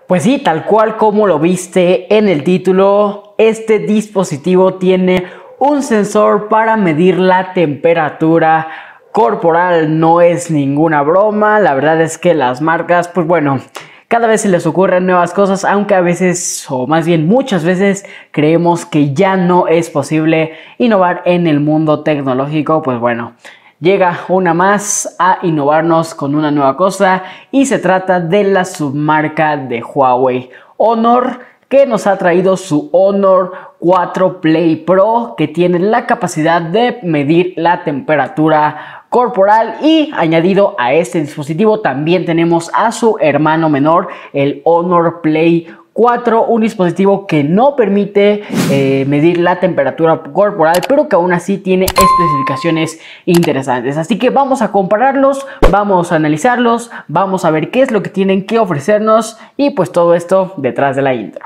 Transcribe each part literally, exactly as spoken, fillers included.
Pues sí, tal cual como lo viste en el título, este dispositivo tiene un sensor para medir la temperatura corporal. No es ninguna broma, la verdad es que las marcas, pues bueno, cada vez se les ocurren nuevas cosas, aunque a veces, o más bien muchas veces, creemos que ya no es posible innovar en el mundo tecnológico. Pues bueno, llega una más a innovarnos con una nueva cosa y se trata de la submarca de Huawei, Honor, que nos ha traído su Honor cuatro Play Pro, que tiene la capacidad de medir la temperatura corporal. Y añadido a este dispositivo también tenemos a su hermano menor, el Honor Play cuatro, un dispositivo que no permite eh, medir la temperatura corporal, pero que aún así tiene especificaciones interesantes. Así que vamos a compararlos, vamos a analizarlos, vamos a ver qué es lo que tienen que ofrecernos y pues todo esto detrás de la intro.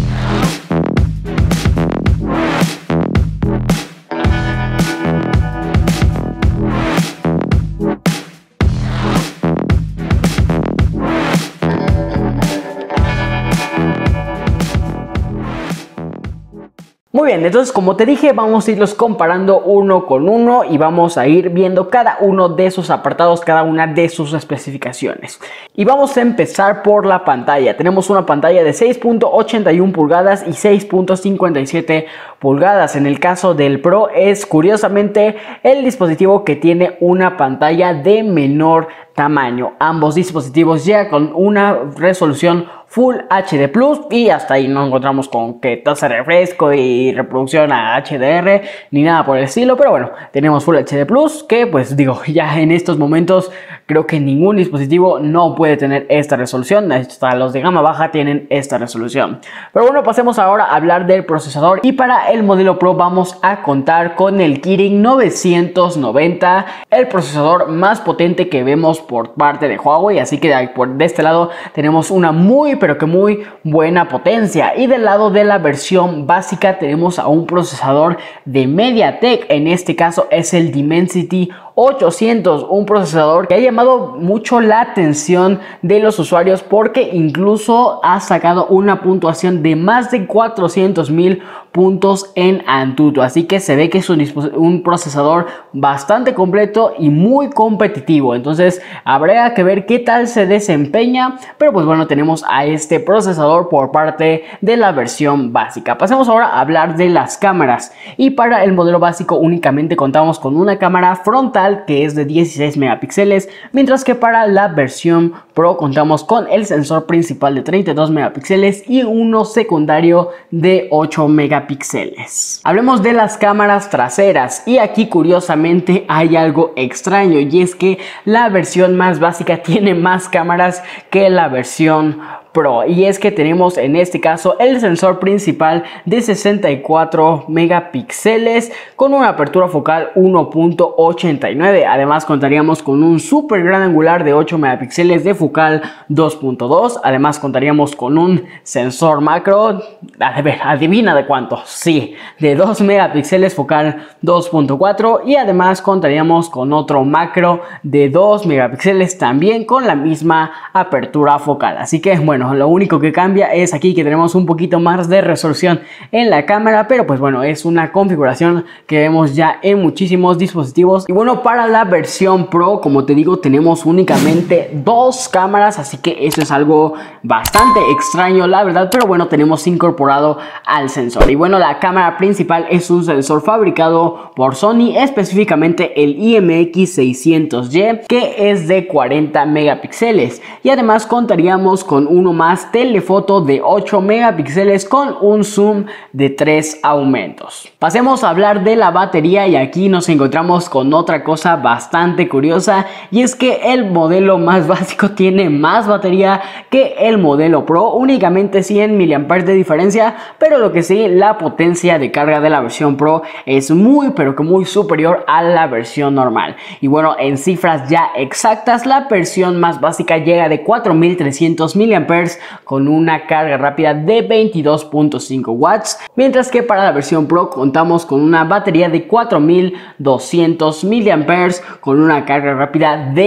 Muy bien, entonces como te dije, vamos a irlos comparando uno con uno y vamos a ir viendo cada uno de sus apartados, cada una de sus especificaciones. Y vamos a empezar por la pantalla. Tenemos una pantalla de seis punto ochenta y una pulgadas y seis punto cincuenta y siete pulgadas. En el caso del Pro es curiosamente el dispositivo que tiene una pantalla de menor tamaño. Ambos dispositivos ya con una resolución Full H D plus y hasta ahí no encontramos con que tasa de refresco y reproducción a H D R ni nada por el estilo, pero bueno, tenemos Full H D plus, que pues digo, ya en estos momentos creo que ningún dispositivo no puede tener esta resolución, hasta los de gama baja tienen esta resolución. Pero bueno, pasemos ahora a hablar del procesador, y para el modelo Pro vamos a contar con el Kirin novecientos noventa, el procesador más potente que vemos por parte de Huawei, así que de, por, de este lado tenemos una muy pero que muy buena potencia. Y del lado de la versión básica tenemos a un procesador de MediaTek, en este caso es el Dimensity ochocientos, un procesador que ha llamado mucho la atención de los usuarios porque incluso ha sacado una puntuación de más de cuatrocientos mil puntos en Antutu, así que se ve que es un, un procesador bastante completo y muy competitivo. Entonces habrá que ver qué tal se desempeña, pero pues bueno, tenemos a este procesador por parte de la versión básica. Pasemos ahora a hablar de las cámaras, y para el modelo básico únicamente contamos con una cámara frontal que es de dieciséis megapíxeles, mientras que para la versión Pro contamos con el sensor principal de treinta y dos megapíxeles y uno secundario de ocho megapíxeles. Hablemos de las cámaras traseras, y aquí curiosamente hay algo extraño, y es que la versión más básica tiene más cámaras que la versión Pro, y es que tenemos en este caso el sensor principal de sesenta y cuatro megapíxeles con una apertura focal uno punto ochenta y nueve. Además contaríamos con un super gran angular de ocho megapíxeles de focal dos punto dos. Además contaríamos con un sensor macro, a ver, adivina de cuánto, sí, de dos megapíxeles focal dos punto cuatro, y además contaríamos con otro macro de dos megapíxeles también con la misma apertura focal. Así que bueno, lo único que cambia es aquí que tenemos un poquito más de resolución en la cámara, pero pues bueno, es una configuración que vemos ya en muchísimos dispositivos. Y bueno, para la versión Pro, como te digo, tenemos únicamente dos cámaras, así que eso es algo bastante extraño, la verdad, pero bueno, tenemos incorporado al sensor. Y bueno, la cámara principal es un sensor fabricado por Sony, específicamente el I M X seiscientos Y, que es de cuarenta megapíxeles, y además contaríamos con uno más telefoto de ocho megapíxeles con un zoom de tres aumentos. Pasemos a hablar de la batería, y aquí nos encontramos con otra cosa bastante curiosa, y es que el modelo más básico tiene más batería que el modelo Pro, únicamente cien miliamperios hora de diferencia, pero lo que sí, la potencia de carga de la versión Pro es muy pero que muy superior a la versión normal. Y bueno, en cifras ya exactas, la versión más básica llega de cuatro mil trescientos miliamperios hora con una carga rápida de veintidós punto cinco watts, mientras que para la versión Pro contamos con una batería de cuatro mil doscientos miliamperios hora con una carga rápida de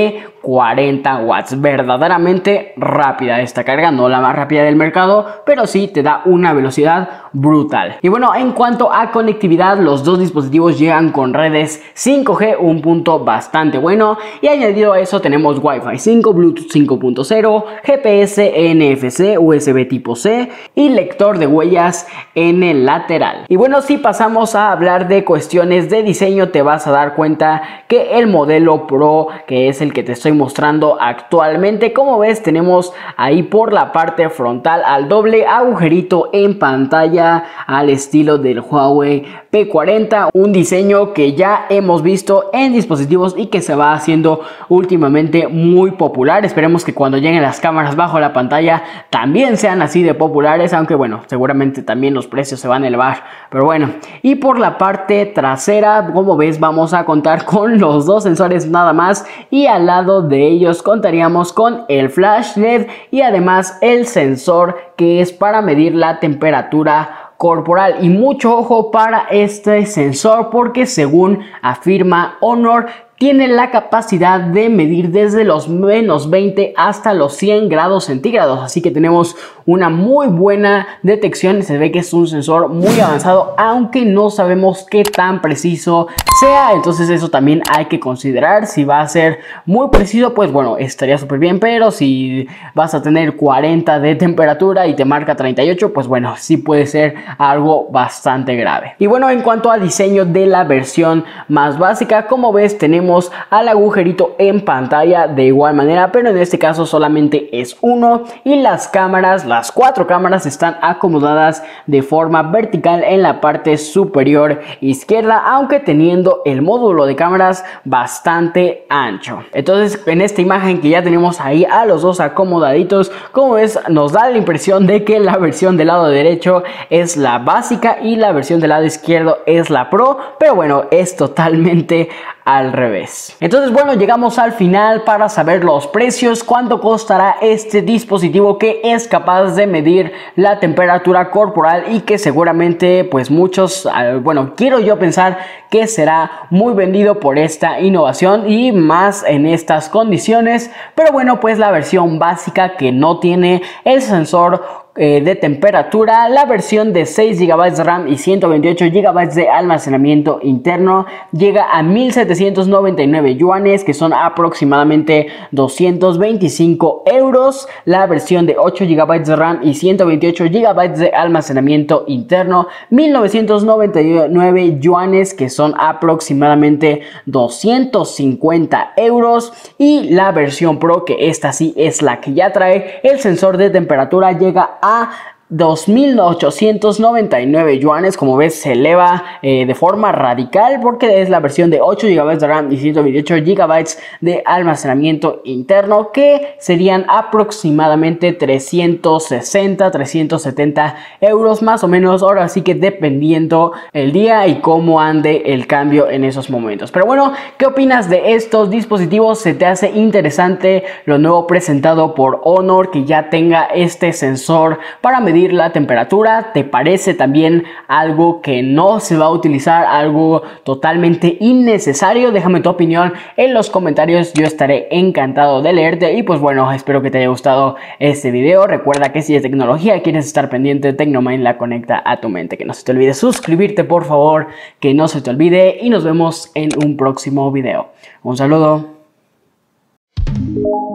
cuarenta watts. Verdaderamente rápida esta carga, no la más rápida del mercado, pero sí te da una velocidad brutal. Y bueno, en cuanto a conectividad, los dos dispositivos llegan con redes cinco G, un punto bastante bueno, y añadido a eso tenemos Wi-Fi cinco, Bluetooth cinco punto cero, G P S, N F C, U S B tipo C y lector de huellas en el lateral. Y bueno, si pasamos a hablar de cuestiones de diseño, te vas a dar cuenta que el modelo Pro, que es el que te estoy mostrando actualmente, como ves, tenemos ahí por la parte frontal al doble agujerito en pantalla al estilo del Huawei P cuarenta, un diseño que ya hemos visto en dispositivos y que se va haciendo últimamente muy popular. Esperemos que cuando lleguen las cámaras bajo la pantalla también sean así de populares, aunque bueno, seguramente también los precios se van a elevar, pero bueno. Y por la parte trasera, como ves, vamos a contar con los dos sensores nada más, y al lado de ellos contaríamos con el flash L E D y además el sensor que es para medir la temperatura corporal. Y mucho ojo para este sensor, porque según afirma Honor, tiene la capacidad de medir desde los menos veinte hasta los cien grados centígrados, así que tenemos una muy buena detección. Se ve que es un sensor muy avanzado, aunque no sabemos qué tan preciso sea, entonces eso también hay que considerar. Si va a ser muy preciso, pues bueno, estaría súper bien, pero si vas a tener cuarenta de temperatura y te marca treinta y ocho, pues bueno, sí puede ser algo bastante grave. Y bueno, en cuanto al diseño de la versión más básica, como ves, tenemos al agujerito en pantalla de igual manera, pero en este caso solamente es uno, y las cámaras, las cuatro cámaras están acomodadas de forma vertical en la parte superior izquierda, aunque teniendo el módulo de cámaras bastante ancho. Entonces, en esta imagen que ya tenemos ahí a los dos acomodaditos, como ves, nos da la impresión de que la versión del lado derecho es la básica y la versión del lado izquierdo es la Pro, pero bueno, es totalmente al revés. Entonces bueno, llegamos al final para saber los precios. ¿Cuánto costará este dispositivo que es capaz de medir la temperatura corporal y que seguramente pues muchos, bueno, quiero yo pensar que será muy vendido por esta innovación y más en estas condiciones? Pero bueno, pues la versión básica, que no tiene el sensor Eh, de temperatura, la versión de seis gigabytes de RAM y ciento veintiocho gigabytes de almacenamiento interno, llega a mil setecientos noventa y nueve yuanes, que son aproximadamente doscientos veinticinco euros. La versión de ocho gigabytes de RAM y ciento veintiocho gigabytes de almacenamiento interno, mil novecientos noventa y nueve yuanes, que son aproximadamente doscientos cincuenta euros. Y la versión Pro, que esta sí es la que ya trae el sensor de temperatura, llega a a dos mil ochocientos noventa y nueve yuanes. Como ves, se eleva eh, de forma radical porque es la versión de ocho gigabytes de RAM y ciento veintiocho gigabytes de almacenamiento interno, que serían aproximadamente trescientos sesenta, trescientos setenta euros más o menos. Ahora sí que dependiendo el día y cómo ande el cambio en esos momentos. Pero bueno, ¿qué opinas de estos dispositivos? ¿Se te hace interesante lo nuevo presentado por Honor, que ya tenga este sensor para medir la temperatura? ¿Te parece también algo que no se va a utilizar, algo totalmente innecesario? Déjame tu opinión en los comentarios, yo estaré encantado de leerte. Y pues bueno, espero que te haya gustado este video. Recuerda que si de tecnología quieres estar pendiente, Tecnomind la conecta a tu mente. Que no se te olvide suscribirte, por favor, que no se te olvide, y nos vemos en un próximo video. Un saludo.